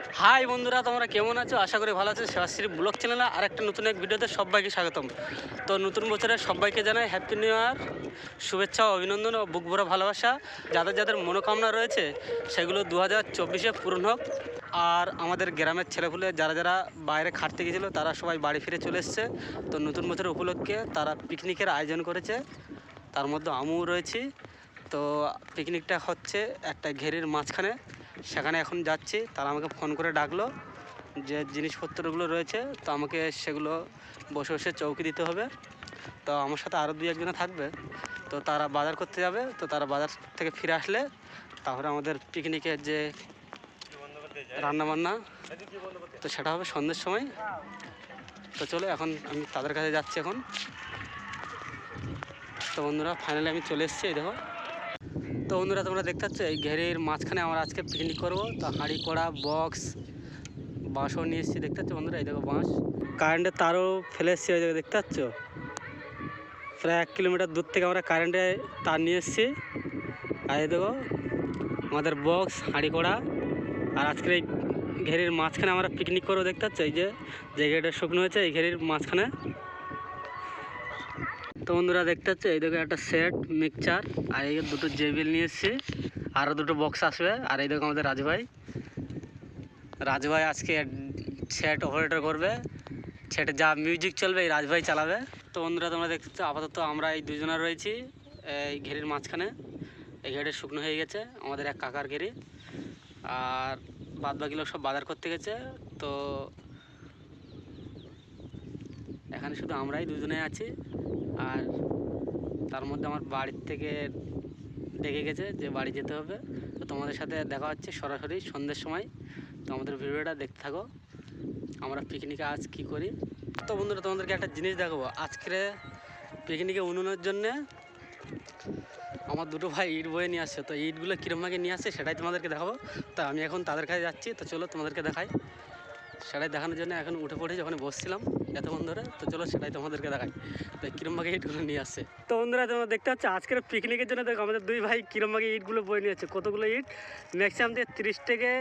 High বন্ধুরা, তোমরা কেমন আছো? আশা করি ভালো আছো। সেবাশ্রী ব্লগ চ্যানেলে আর একটা নতুন এক ভিডিওতে সবাইকে স্বাগতম। তো নতুন বছরে সবাইকে জানাই হ্যাপি নিউ ইয়ার, শুভেচ্ছা, অভিনন্দন ও বুক ভরা ভালোবাসা। যাদের যাদের মনোকামনা রয়েছে সেগুলো 2024-এ পূরণ হোক। আর আমাদের গ্রামের ছেলেপুলে যারা যারা বাইরে খাটতে গিয়েছিলো তারা সবাই বাড়ি ফিরে চলে এসছে। তো নতুন বছরের উপলক্ষে তারা পিকনিকের আয়োজন করেছে, তার মধ্যে আমিও রয়েছি। তো পিকনিকটা হচ্ছে একটা ঘেরির মাঝখানে, সেখানে এখন যাচ্ছি। তারা আমাকে ফোন করে ডাকলো যে জিনিসপত্রগুলো রয়েছে, তো আমাকে সেগুলো বসে বসে চৌকি দিতে হবে। তো আমার সাথে আরও দুই একজনে থাকবে, তো তারা বাজার করতে যাবে। তো তারা বাজার থেকে ফিরে আসলে তারপরে আমাদের পিকনিকের যে রান্নাবান্না, তো সেটা হবে সন্ধ্যের সময়। তো চলো এখন আমি তাদের কাছে যাচ্ছি এখন। তো বন্ধুরা ফাইনালি আমি চলে এসেছি, এই দেখো। তো বন্ধুরা তোমরা দেখতে পাচ্ছ এই ঘেরের মাঝখানে আমরা আজকে পিকনিক করবো। তো হাঁড়ি কড়া বক্স বাঁশও নিয়ে এসেছি, দেখতে পাচ্ছ বন্ধুরা। এই দেখো বাঁশ, কারেন্টের তারও ফেলে এসেছি, ওই দেখো দেখতে পাচ্ছ। প্রায় 1 কিলোমিটার দূর থেকে আমরা কারেন্টের তার নিয়ে এসেছি। আর এই দেখো আমাদের বক্স হাঁড়ি কড়া। আর আজকের এই ঘেরির মাঝখানে আমরা পিকনিক করবো, দেখতে পাচ্ছ। এই যে জায়গাটা শুকনো হয়েছে এই ঘেরির মাঝখানে। তো বন্ধুরা দেখতে পাচ্ছ এই দেখো একটা সেট মিক্সচার, আর এই দুটো জেবিল নিয়ে এসেছি, আরও দুটো বক্স আসবে। আর এই দেখো আমাদের রাজভাই আজকে সেট অপারেটর করবে, সেটা যা মিউজিক চলবে এই রাজভাই চালাবে। তো বন্ধুরা তোমরা দেখতে পাচ্ছ আপাতত আমরা এই দুজনে রয়েছি এই ঘেরির মাঝখানে। এই ঘেরিটা শুকনো হয়ে গেছে, আমাদের এক কাকার ঘেরি। আর বাদ বাকি লোক সব বাজার করতে গেছে। তো এখানে শুধু আমরাই দুজনে আছি। আর তার মধ্যে আমার বাড়ির থেকে ডেকে গেছে যে বাড়ি যেতে হবে। তো তোমাদের সাথে দেখা হচ্ছে সরাসরি সন্ধ্যের সময়। তো আমাদের ভিডিওটা দেখতে থাকো, আমরা পিকনিকে আজ কি করি। তো বন্ধুরা তোমাদেরকে একটা জিনিস দেখাবো। আজকের পিকনিকে উনুনের জন্যে আমার দুটো ভাই ইট বয়ে নিয়ে আসছে। তো ইটগুলো কীরকমভাবে নিয়ে আসছে সেটাই তোমাদেরকে দেখাবো। তো আমি এখন তাদের কাছে যাচ্ছি। তো চলো তোমাদেরকে দেখাই। সেটাই দেখানোর জন্য এখন উঠে পড়ে যখন বসছিলাম এতক্ষণ ধরে, তো চলো সেটাই তোমাদেরকে দেখাই তো কীরকমভাবে ইটগুলো নিয়ে আসছে। তো বন্ধুরা তোমরা দেখতে পাচ্ছ আজকের পিকনিকের জন্য দেখো আমাদের দুই ভাই কীরকমভাবে ইটগুলো বয়ে নিয়ে যাচ্ছে। কতগুলো ইট, ম্যাক্সিমাম দিয়ে 30 থেকে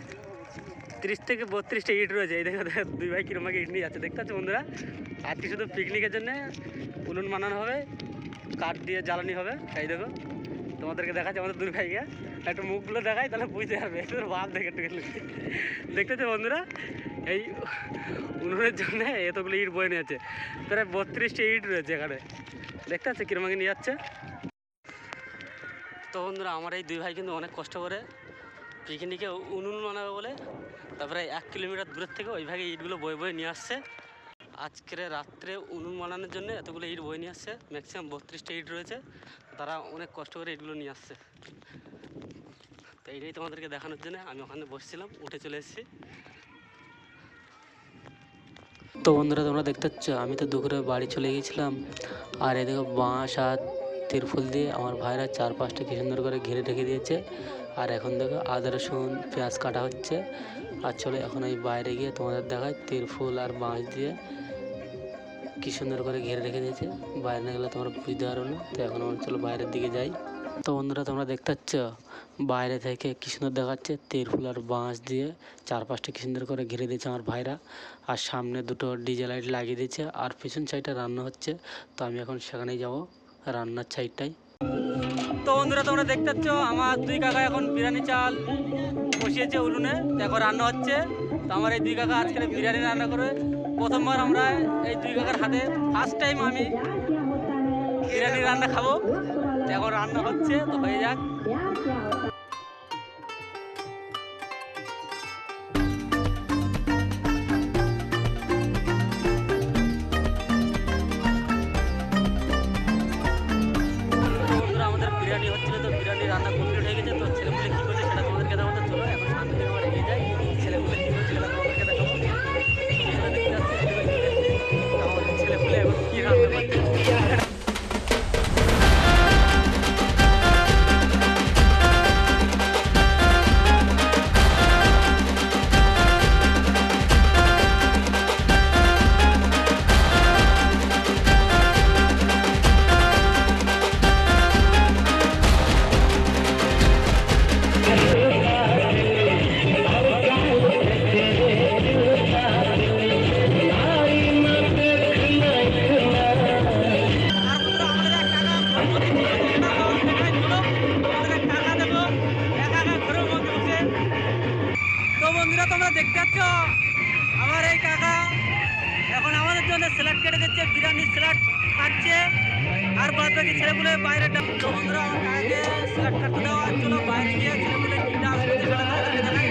32টা ইট রয়েছে। এই দেখো দুই ভাই কীরকমভাবে ইট নিয়ে যাচ্ছে, দেখতে পাচ্ছ বন্ধুরা। আজকে শুধু পিকনিকের জন্য উনুন বানানো হবে, কাঠ দিয়ে জ্বালানি হবে। এই দেখো তোমাদেরকে দেখাচ্ছে আমাদের দুই ভাইকে, একটু মুখগুলো দেখাই তাহলে বুঝতে পারবে একটু ভাব দেখে একটু দেখতেছে বন্ধুরা। এই উনুনের জন্য এতগুলো ইট বয়ে নিয়েছে, প্রায় 32টা ইট রয়েছে এখানে, দেখতে পাচ্ছে কিরমাকে নিয়ে যাচ্ছে। তো বন্ধুরা আমার এই দুই ভাই কিন্তু অনেক কষ্ট করে পিকনিকে উনুন বানাবে বলে তারপরে 1 কিলোমিটার দূরের থেকে ওই ভাগে ইটগুলো বয়ে বয়ে নিয়ে আসছে। আজকের রাত্রে উনুন বানানোর জন্য এতগুলো ইট বয়ে নিয়ে আসছে, ম্যাক্সিমাম 32টা ইট রয়েছে। তারা অনেক কষ্ট করে ইটগুলো নিয়ে আসছে। তো এইটাই তোমাদেরকে দেখানোর জন্য আমি ওখানে বসছিলাম, উঠে চলে এসেছি। তো বন্ধুরা তোমরা দেখতে পাচ্ছ আমি তো দুপুরে বাড়ি চলে গিয়েছিলাম। আর এদিকে বাঁশ আর তিরফুল দিয়ে আমার ভাইরা 4-5টা কি সুন্দর করে ঘিরে রেখে দিয়েছে। আর এখন দেখো আদা রসুন পেঁয়াজ কাটা হচ্ছে। আর চলো এখন এই বাইরে গিয়ে তোমাদের দেখায় তিরফুল আর বাঁশ দিয়ে কি সুন্দর করে ঘিরে রেখে দিয়েছে। বাইরে না গেলে তোমরা বুঝতে পারো না। তো এখন আমরা চলো বাইরের দিকে যাই। তো বন্ধুরা তোমরা দেখতে পাচ্ছ বাইরে থেকে কি সুন্দর দেখাচ্ছে, তিরফুল আর বাঁশ দিয়ে 4-5টা কি সুন্দর করে ঘিরে দিয়েছে আমার ভাইরা। আর সামনে দুটো ডিজে লাইট লাগিয়ে দিয়েছে, আর পিছন সাইডটা রান্না হচ্ছে। তো আমি এখন সেখানেই যাব, রান্নার সাইডটাই। তো বন্ধুরা তোমরা দেখতে পাচ্ছ আমার দুই কাকা এখন বিরিয়ানি চাল বসিয়েছে উনুনে, এখন রান্না হচ্ছে। তো আমার এই দুই কাকা আজকে বিরিয়ানি রান্না করে প্রথমবার আমরা এই দুই কাকার হাতে ফার্স্ট টাইম আমি বিরিয়ানি রান্না খাবো। এখন রান্না হচ্ছে, তো হয়ে যাক। আমাদের বিরিয়ানি হচ্ছিল, তো বিরিয়ানি রান্না কমপ্লিট হয়ে গেছে। তো ছেলেপুলে কী করছে সেটা তোমাদেরকে দেখাতে চলো এখন সামনে থেকে আমরা এগিয়ে যাই। ছেলেপুলে কী করছে সেটা তোমাদেরকে দেখাবো। আমাদের ছেলেপুলে এখন কী রান্না করছে। বন্ধুরা তোমরা দেখতে পাচ্ছ আমার এই কাকা এখন আমাদের জন্য স্যালাড কেটে দিচ্ছে, বিরিয়ানি স্যালাড কাটছে, আর বাদ বাকি ছেলেগুলো বাইরে। তো বন্ধুরা আমার কাকাকে স্যালাড কাটতে দেওয়া, চলো বাইরে গিয়ে ছেলেগুলো কি ডান্স করছে সেটা তোমাদেরকে দেখাই।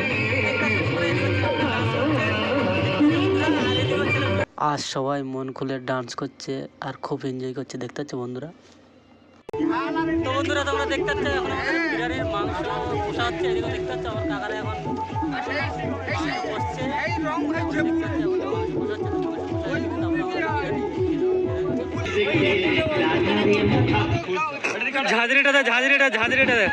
আজ সবাই মন খুলে ডান্স করছে আর খুব এনজয় করছে, দেখতে পাচ্ছ বন্ধুরা। তো বন্ধুরা তোমরা দেখতে পাচ্ছ এখন আমাদের বিরিয়ানির মাংস কষা হচ্ছে, এদিকে দেখতে পাচ্ছ আমার কাকারা এখন বসছে। ঝাঁঝরিটা দে, ঝাঁঝরিটা দে।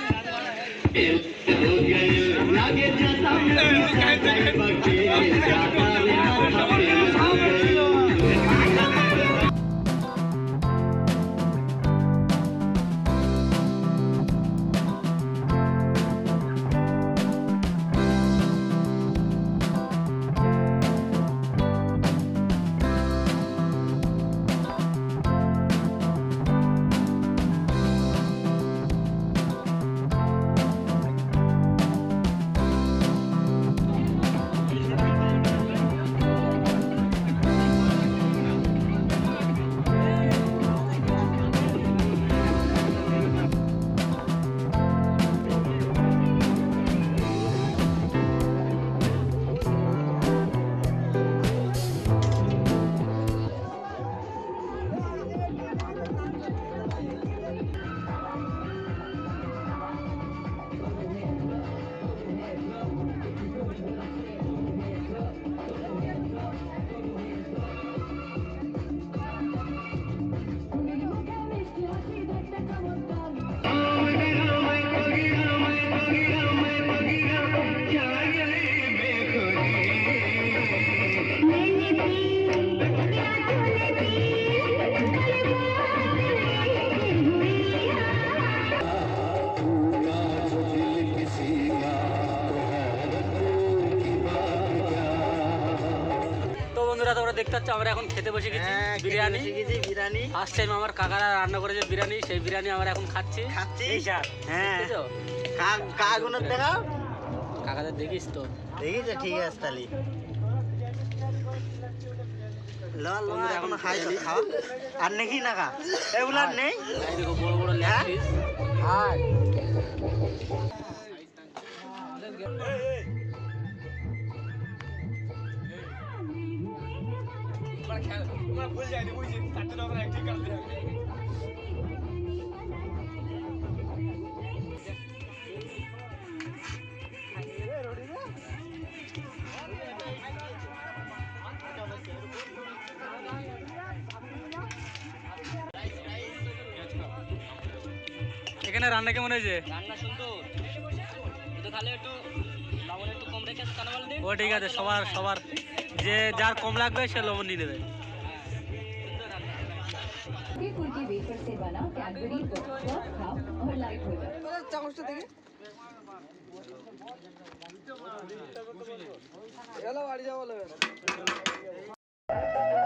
বন্ধুরা তোমরা দেখতে পাচ্ছ আমরা এখন খেতে বসে গেছি বিরিয়ানি। ফার্স্ট টাইম আমার কাকারা রান্না করেছে বিরিয়ানি, সেই বিরিয়ানি আমরা এখন খাচ্ছি। হ্যাঁ কাকাদের দেখিস তো, দেখিস ঠিক আছে তাহলে এখন খাই খাওয়া আর নাকি না খা এগুলো আর নেই। দেখো বড় বড় লেগ পিস। ভুল যায়নি বুঝছি চারটে নম্বর একদিন কাটতে হবে। এখানে রান্না কেমন হয়েছে? রান্না সুন্দর, কিন্তু খালি একটু লবণ একটু কম রেখে ও ঠিক আছে, সবার যে যার কম লাগবে সে লবণ নিয়ে নেবে। চামচটা দেখে বাড়ি যাবো।